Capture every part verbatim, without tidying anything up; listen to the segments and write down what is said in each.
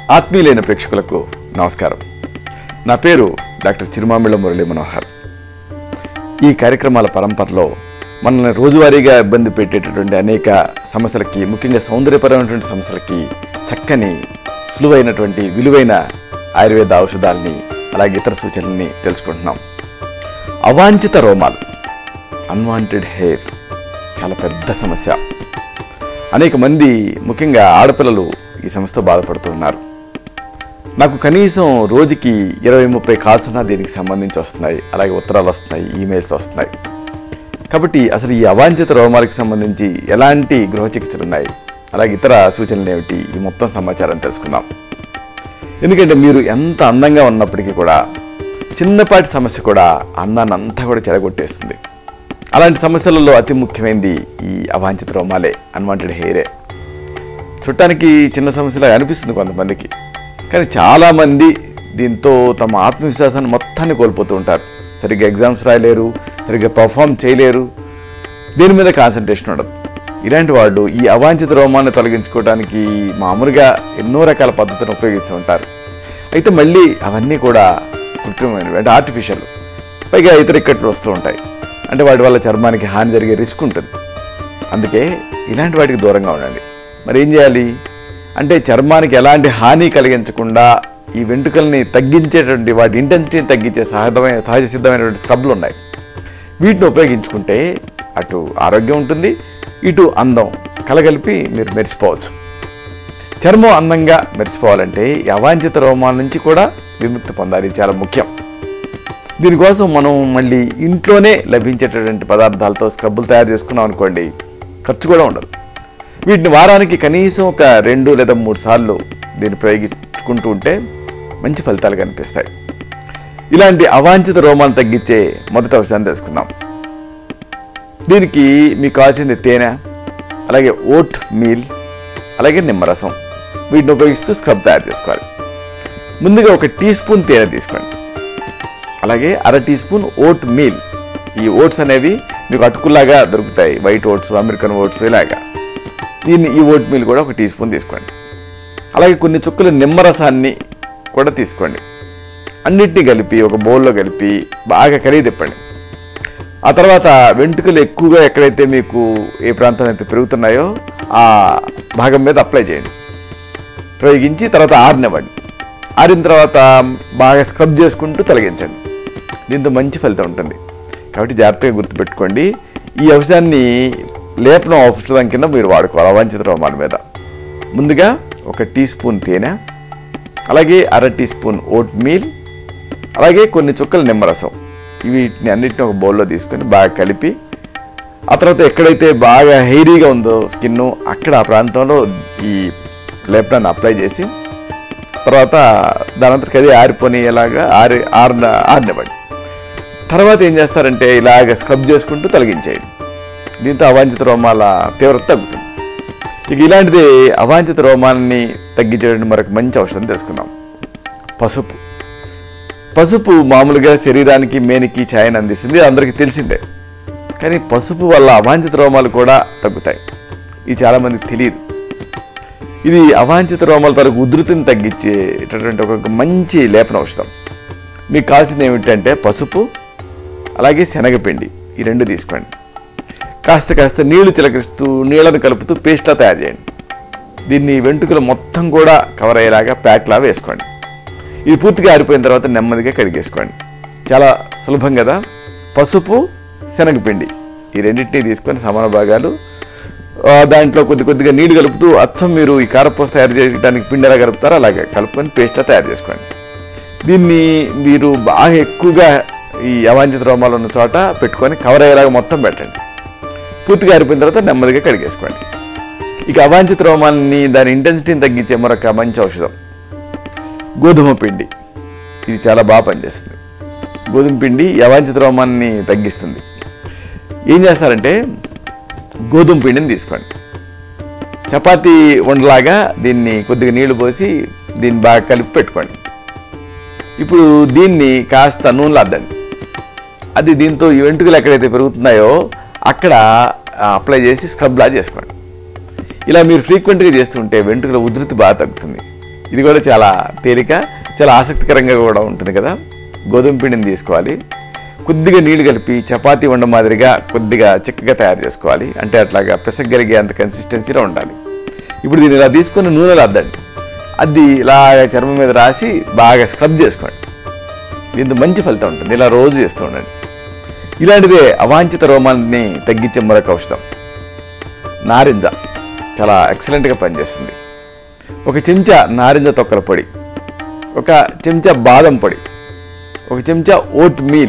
ఆత్మీయులైన ప్రేక్షకులకు నమస్కారం. నా పేరు డాక్టర్ చిరుమామిళ్ళ మురళీ మనోహర్. ఈ కార్యక్రమాల పరంపరలో మనల్ని రోజువారీగా ఇబ్బంది పెట్టేటటువంటి అనేక సమస్యలకి, ముఖ్యంగా సౌందర్యపరమైనటువంటి సమస్యలకి చక్కని సులువైనటువంటి విలువైన ఆయుర్వేద ఔషధాలని అలాగే ఇతర సూచనల్ని తెలుసుకుంటున్నాం. అవాంఛిత రోమాలు, అన్వాంటెడ్ హెయిర్ చాలా పెద్ద సమస్య. అనేక మంది ముఖ్యంగా ఆడపిల్లలు ఈ సమస్యతో బాధపడుతూ ఉన్నారు. నాకు కనీసం రోజుకి ఇరవై ముప్పై కాల్స్ అన్నా దీనికి సంబంధించి వస్తున్నాయి. అలాగే ఉత్తరాలు వస్తున్నాయి, ఈమెయిల్స్ వస్తున్నాయి. కాబట్టి అసలు ఈ అవాంఛిత రోమాలకు సంబంధించి ఎలాంటి గృహ చికిత్సలు ఉన్నాయి, అలాగే ఇతర సూచనలు ఏమిటి, ఈ మొత్తం సమాచారం తెలుసుకుందాం. ఎందుకంటే మీరు ఎంత అందంగా ఉన్నప్పటికీ కూడా చిన్నపాటి సమస్య కూడా అందాన్ని అంతా కూడా చెడగొట్టేస్తుంది. అలాంటి సమస్యలలో అతి ముఖ్యమైనది ఈ అవాంఛిత రోమాలే, అన్వాంటెడ్ హెయిరే. చుట్టానికి చిన్న సమస్యలా అనిపిస్తుంది కొంతమందికి, కానీ చాలామంది దీంతో తమ ఆత్మవిశ్వాసాన్ని మొత్తాన్ని కోల్పోతూ ఉంటారు. సరిగ్గా ఎగ్జామ్స్ రాయలేరు, సరిగ్గా పర్ఫామ్ చేయలేరు, దేని మీద కాన్సన్ట్రేషన్ ఉండదు. ఇలాంటి వాళ్ళు ఈ అవాంఛిత రోమాన్ని తొలగించుకోవడానికి మామూలుగా ఎన్నో రకాల పద్ధతులను ఉపయోగిస్తూ ఉంటారు. అయితే మళ్ళీ అవన్నీ కూడా కృత్రిమమైనవి, అంటే ఆర్టిఫిషియల్. పైగా ఇతర ఇక్కట్లు వస్తూ ఉంటాయి. అంటే వాటి వల్ల చర్మానికి హాని జరిగే రిస్క్ ఉంటుంది. అందుకే ఇలాంటి వాటికి దూరంగా ఉండండి. మరి ఏం చేయాలి అంటే, చర్మానికి ఎలాంటి హాని కలిగించకుండా ఈ వెంట్రుకల్ని తగ్గించేటువంటి, వాటి ఇంటెన్సిటీని తగ్గించే సహజమైన సహజ సిద్ధమైనటువంటి స్క్రబ్లు ఉన్నాయి. వీటిని ఉపయోగించుకుంటే అటు ఆరోగ్యం ఉంటుంది, ఇటు అందం కలగలిపి మీరు మెరిసిపోవచ్చు. చర్మం అందంగా మెరిసిపోవాలంటే ఈ అవాంఛిత రోమాల నుంచి కూడా విముక్తి పొందాలి, చాలా ముఖ్యం. దీనికోసం మనం మళ్ళీ ఇంట్లోనే లభించేటటువంటి పదార్థాలతో స్క్రబ్బులు తయారు చేసుకున్నాం అనుకోండి, ఖర్చు కూడా ఉండదు. వీటిని వారానికి కనీసం ఒక రెండు లేదా మూడు సార్లు దీన్ని ప్రయోగించుకుంటూ ఉంటే మంచి ఫలితాలు కనిపిస్తాయి. ఇలాంటి అవాంఛిత రోమాలు తగ్గించే మొదటి ఔషధాన్ని తెలుసుకుందాం. దీనికి మీకు కావాల్సింది తేనె, అలాగే ఓట్ మీల్, అలాగే నిమ్మరసం. వీటిని ఉపయోగిస్తూ స్క్రబ్ తయారు చేసుకోవాలి. ముందుగా ఒక టీ స్పూన్ తేనె తీసుకోండి, అలాగే అర టీ స్పూన్ ఓట్ మీల్. ఈ ఓట్స్ అనేవి మీకు అటుకుల్లాగా దొరుకుతాయి, వైట్ ఓట్స్, అమెరికన్ ఓట్స్ ఇలాగా. దీన్ని ఈ ఓట్ మీల్ కూడా ఒక టీ స్పూన్ తీసుకోండి. అలాగే కొన్ని చుక్కల నిమ్మరసాన్ని కూడా తీసుకోండి. అన్నిటినీ కలిపి ఒక బౌల్లో కలిపి బాగా కరిగి తిప్పండి. ఆ తర్వాత వెంట్రుకలు ఎక్కువగా ఎక్కడైతే మీకు ఏ ప్రాంతంలో అయితే పెరుగుతున్నాయో ఆ భాగం మీద అప్లై చేయండి. ప్రయోగించి తర్వాత ఆరినివ్వండి. ఆరిన తర్వాత బాగా స్క్రబ్ చేసుకుంటూ తొలగించండి. దీంతో మంచి ఫలితం ఉంటుంది. కాబట్టి జాగ్రత్తగా గుర్తుపెట్టుకోండి, ఈ ఔషధాన్ని లేపనం ఔషధం కింద మీరు వాడుకోవాలి అవాంఛిత రోమాల మీద. ముందుగా ఒక టీ స్పూన్ తేనె, అలాగే అర టీ స్పూన్ ఓట్ మీల్, అలాగే కొన్ని చుక్కల నిమ్మరసం. వీటిని అన్నిటిని ఒక బౌల్లో తీసుకొని బాగా కలిపి, ఆ తర్వాత ఎక్కడైతే బాగా హెయిరీగా ఉందో స్కిన్, అక్కడ ఆ ప్రాంతంలో ఈ లేపనాన్ని అప్లై చేసి తర్వాత దానంతటికి అదే ఆరిపోని ఎలాగా ఆరి ఆరిన ఆరినివ్వండి. తర్వాత ఏం చేస్తారంటే ఇలాగ స్క్రబ్ చేసుకుంటూ తొలగించేయండి. దీంతో అవాంఛిత రోమాల తీవ్రత తగ్గుతుంది. ఇక ఇలాంటిది అవాంఛిత రోమాలని తగ్గించేటువంటి మరొక మంచి ఔషధం తెలుసుకున్నాం, పసుపు. పసుపు మామూలుగా శరీరానికి మేనికి ఛాయని అందిస్తుంది, అందరికీ తెలిసిందే. కానీ పసుపు వల్ల అవాంఛిత రోమాలు కూడా తగ్గుతాయి. ఇది చాలామందికి తెలియదు. ఇది అవాంఛిత రోమాల తరకు ఉధృతిని తగ్గించేటటువంటి ఒక మంచి లేపన ఔషధం. మీకు కావాల్సింది ఏమిటంటే పసుపు, అలాగే శనగపిండి, ఈ రెండు తీసుకోండి. కాస్త కాస్త నీళ్లు చిలకరిస్తూ నీళ్లను కలుపుతూ పేస్ట్లా తయారు చేయండి. దీన్ని వెంట్రుకలు మొత్తం కూడా కవర్ అయ్యేలాగా ప్యాక్లా వేసుకోండి. ఇది పూర్తిగా ఆరిపోయిన తర్వాత నెమ్మదిగా కడిగేసుకోండి. చాలా సులభం కదా. పసుపు, శనగపిండి ఈ రెండింటినీ తీసుకొని సమాన భాగాలు దాంట్లో కొద్ది కొద్దిగా నీళ్లు కలుపుతూ, అచ్చం మీరు ఈ కారపూస తయారు చేయడానికి పిండి ఎలా కలుపుతారో అలాగే కలుపుకొని పేస్ట్లా తయారు చేసుకోండి. దీన్ని మీరు బాగా ఎక్కువగా ఈ అవాంఛిత రోమాలు ఉన్న చోట పెట్టుకొని కవర్ అయ్యేలాగా మొత్తం పెట్టండి. పూర్తిగా ఆరిపోయిన తర్వాత నెమ్మదిగా కడిగేసుకోండి. ఇక అవాంఛిత రోమాలని, దాని ఇంటెన్సిటీని తగ్గించే మరొక మంచి ఔషధం గోధుమ పిండి. ఇది చాలా బాగా పనిచేస్తుంది. గోధుమ పిండి అవాంఛిత రోమాన్ని తగ్గిస్తుంది. ఏం చేస్తారంటే గోధుమ పిండిని తీసుకోండి, చపాతీ ఉండలాగా దీన్ని కొద్దిగా నీళ్లు పోసి దీన్ని బాగా కలిపి పెట్టుకోండి. ఇప్పుడు దీన్ని కాస్త నూనెలో అద్దండి. అది దీంతో ఈ వెంట్రుకలు ఎక్కడైతే పెరుగుతున్నాయో అక్కడ అప్లై చేసి స్క్రబ్లా చేసుకోండి. ఇలా మీరు ఫ్రీక్వెంట్గా చేస్తుంటే వెంట్రుకల ఉధృతి బాగా తగ్గుతుంది. ఇది కూడా చాలా తేలిక, చాలా ఆసక్తికరంగా కూడా ఉంటుంది కదా. గోధుమ పిండిని తీసుకోవాలి, కొద్దిగా నీళ్ళు కలిపి చపాతీ వండ మాదిరిగా కొద్దిగా చిక్కగా తయారు చేసుకోవాలి. అంటే అట్లాగా పెసగలిగే అంత కన్సిస్టెన్సీలో ఉండాలి. ఇప్పుడు దీన్ని ఇలా తీసుకొని నూనెలో అద్దండి. అది ఇలాగ చర్మం మీద రాసి బాగా స్క్రబ్ చేసుకోండి. దీంతో మంచి ఫలితం ఉంటుంది. ఇలా రోజు చేస్తూ ఉండండి. ఇలాంటిదే అవాంఛిత రోమాన్ని తగ్గించే మరొక ఔషధం నారింజ. చాలా ఎక్సలెంట్గా పనిచేస్తుంది. ఒక చెంచా నారింజ తొక్కల పొడి, ఒక చెంచా బాదం పొడి, ఒక చెంచా ఓట్ మీల్,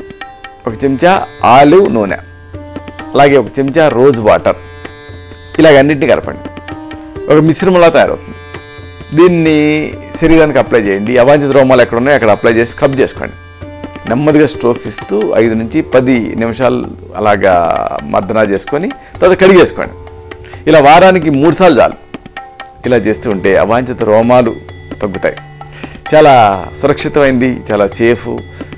ఒక చెంచా ఆలివ్ నూనె, అలాగే ఒక చెంచా రోజ్ వాటర్, ఇలాగ అన్నింటినీ కలపండి. ఒక మిశ్రమంలా తయారవుతుంది. దీన్ని శరీరానికి అప్లై చేయండి. అవాంఛిత రోమాలు ఎక్కడ ఉన్నాయో అక్కడ అప్లై చేసి స్క్రబ్ చేసుకోండి. నెమ్మదిగా స్ట్రోక్స్ ఇస్తూ ఐదు నుంచి పది నిమిషాలు అలాగా మర్దన చేసుకొని తర్వాత కడిగేసుకోండి. ఇలా వారానికి మూడు సార్లు చాలు. ఇలా చేస్తూ ఉంటే అవాంఛిత రోమాలు తగ్గుతాయి. చాలా సురక్షితమైంది, చాలా సేఫ్,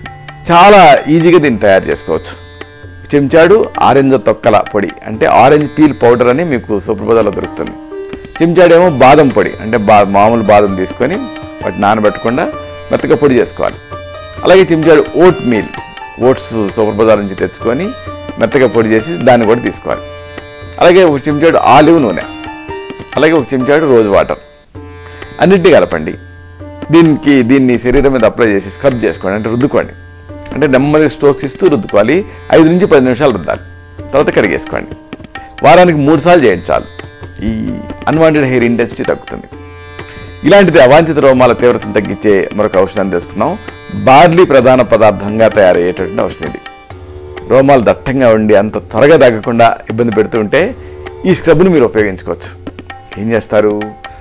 చాలా ఈజీగా దీన్ని తయారు చేసుకోవచ్చు. చెంచాడు ఆరెంజ్ తొక్కల పొడి, అంటే ఆరెంజ్ పీల్ పౌడర్ అని మీకు సుప్రభాతాలో దొరుకుతుంది. చెంచాడేమో బాదం పొడి, అంటే బా మామూలు బాదం తీసుకొని వాటి నానబెట్టకుండా మెత్తగా పొడి చేసుకోవాలి. అలాగే చెంచాడు ఓట్ మీల్, ఓట్స్ సుప్రభాతాల నుంచి తెచ్చుకొని మెత్తగా పొడి చేసి దాన్ని కూడా తీసుకోవాలి. అలాగే ఒక చెంచాడు ఆలివ్ నూనె, అలాగే ఒక చెంచాడు రోజ్ వాటర్, అన్నింటినీ కలపండి. దీనికి దీన్ని శరీరం మీద అప్లై చేసి స్క్రబ్ చేసుకోండి, అంటే రుద్దుకోండి. అంటే నెమ్మదిగా స్ట్రోక్స్ ఇస్తూ రుద్దుకోవాలి. ఐదు నుంచి పది నిమిషాలు రుద్దాలి. తర్వాత కడిగేసుకోండి. వారానికి మూడు సార్లు చేయండి చాలు. ఈ అన్వాంటెడ్ హెయిర్ ఇంటెన్సిటీ తగ్గుతుంది. ఇలాంటిది అవాంఛిత రోమాల తీవ్రతను తగ్గించే మరొక ఔషధాన్ని తెలుసుకుందాం. బార్లీ ప్రధాన పదార్థంగా తయారయ్యేటటువంటి ఔషధం ఇది. రోమాలు దట్టంగా ఉండి అంత త్వరగా తగ్గకుండా ఇబ్బంది పెడుతూ ఉంటే ఈ స్క్రబ్ని మీరు ఉపయోగించుకోవచ్చు. ఏం చేస్తారు?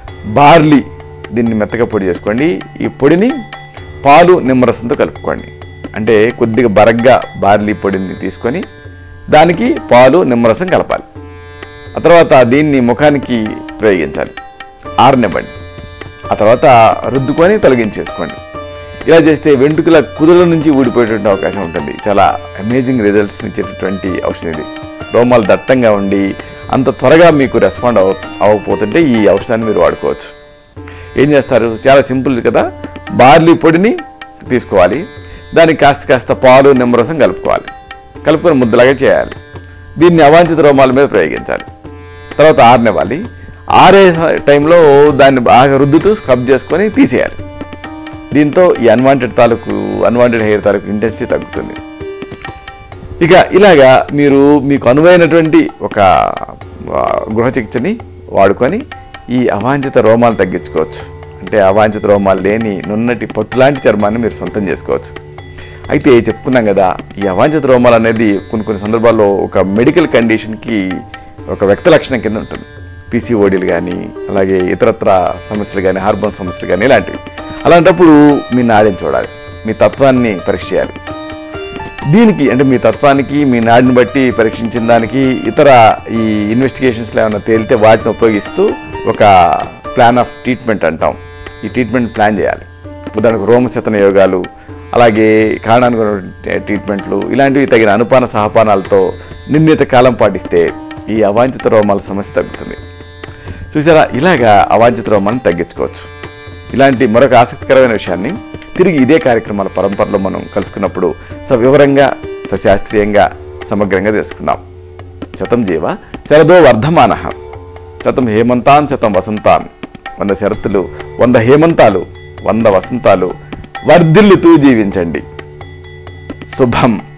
బార్లీ దీన్ని మెత్తగా పొడి చేసుకోండి. ఈ పొడిని పాలు నిమ్మరసంతో కలుపుకోండి. అంటే కొద్దిగా బరగ్గా బార్లీ పొడిని తీసుకొని దానికి పాలు నిమ్మరసం కలపాలి. ఆ తర్వాత దీన్ని ముఖానికి ప్రయోగించాలి. ఆరనివ్వండి. ఆ తర్వాత రుద్దుకొని తొలగించేసుకోండి. ఇలా చేస్తే వెంట్రుకల కుదుల నుంచి ఊడిపోయేటువంటి అవకాశం ఉంటుంది. చాలా అమేజింగ్ రిజల్ట్స్ ఇచ్చేటటువంటి ఔషధం ఇది. రోమాలు దట్టంగా ఉండి అంత త్వరగా మీకు రెస్పాండ్ అవ అవ్వకపోతుంటే ఈ ఔషధాన్ని మీరు వాడుకోవచ్చు. ఏం చేస్తారు? చాలా సింపుల్ కదా. బార్లీ పొడిని తీసుకోవాలి, దానికి కాస్త కాస్త పాలు నిమ్మరసం కలుపుకోవాలి. కలుపుకొని ముద్దలాగా చేయాలి. దీన్ని అవాంఛిత రోమాల మీద ప్రయోగించాలి. తర్వాత ఆరనివ్వాలి. ఆరే టైంలో దాన్ని బాగా రుద్దుతూ స్క్రబ్ చేసుకొని తీసేయాలి. దీంతో ఈ అన్వాంటెడ్ తాలూకు అన్వాంటెడ్ హెయిర్ తాలూకు ఇంటెన్సిటీ తగ్గుతుంది. ఇక ఇలాగా మీరు మీకు అనువైనటువంటి ఒక గృహ చికిత్సని వాడుకొని ఈ అవాంఛిత రోమాలు తగ్గించుకోవచ్చు. అంటే అవాంఛిత రోమాలు లేని నున్నటి పట్టులాంటి చర్మాన్ని మీరు సొంతం చేసుకోవచ్చు. అయితే చెప్పుకున్నాం కదా, ఈ అవాంఛిత రోమాలు అనేది కొన్ని కొన్ని సందర్భాల్లో ఒక మెడికల్ కండిషన్కి ఒక వ్యక్త లక్షణం కింద ఉంటుంది. పీసీఓడీలు కానీ, అలాగే ఇతరత్ర సమస్యలు కానీ, హార్మోన్ సమస్యలు కానీ, ఇలాంటివి. అలాంటప్పుడు మీ నాడిని చూడాలి, మీ తత్వాన్ని పరీక్ష చేయాలి. దీనికి అంటే మీ తత్వానికి మీ నాడిని బట్టి పరీక్షించిన దానికి ఇతర ఈ ఇన్వెస్టిగేషన్స్లో ఏమైనా తేలితే వాటిని ఉపయోగిస్తూ ఒక ప్లాన్ ఆఫ్ ట్రీట్మెంట్ అంటాం. ఈ ట్రీట్మెంట్ ప్లాన్ చేయాలి. ఉదాహరణకు రోమశతన యోగాలు, అలాగే కారణానుగుణ ట్రీట్మెంట్లు, ఇలాంటివి తగిన అనుపాన సహపానాలతో నిర్ణీత కాలం పాటిస్తే ఈ అవాంఛిత రోమాల సమస్య తగ్గుతుంది. చూసారా, ఇలాగా అవాంఛిత రోమాలను తగ్గించుకోవచ్చు. ఇలాంటి మరొక ఆసక్తికరమైన విషయాన్ని తిరిగి ఇదే కార్యక్రమాల పరంపరలో మనం కలుసుకున్నప్పుడు సవివరంగా, సశాస్త్రీయంగా, సమగ్రంగా తెలుసుకుందాం. శతం జీవ శరదో వర్ధమానః, శతం హేమంతాన్ శతం వసంతాన్. వంద శరత్తులు, వంద హేమంతాలు, వంద వసంతాలు వర్ధిల్లుతూ జీవించండి. శుభం.